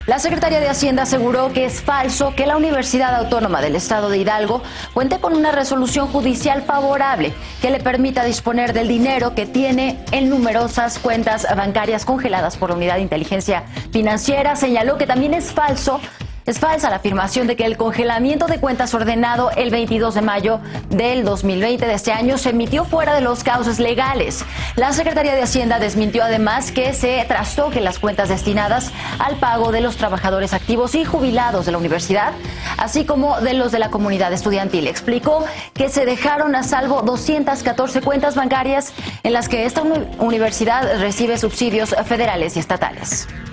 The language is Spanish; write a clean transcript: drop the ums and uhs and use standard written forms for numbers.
La Secretaría de Hacienda aseguró que es falso que la Universidad Autónoma del Estado de Hidalgo cuente con una resolución judicial favorable que le permita disponer del dinero que tiene en numerosas cuentas bancarias congeladas por la Unidad de Inteligencia Financiera. Señaló que también es falsa la afirmación de que el congelamiento de cuentas ordenado el 22 de mayo del 2020 de este año se emitió fuera de los cauces legales. La Secretaría de Hacienda desmintió además que se trastoquen las cuentas destinadas al pago de los trabajadores activos y jubilados de la universidad, así como de los de la comunidad estudiantil. Explicó que se dejaron a salvo 214 cuentas bancarias en las que esta universidad recibe subsidios federales y estatales.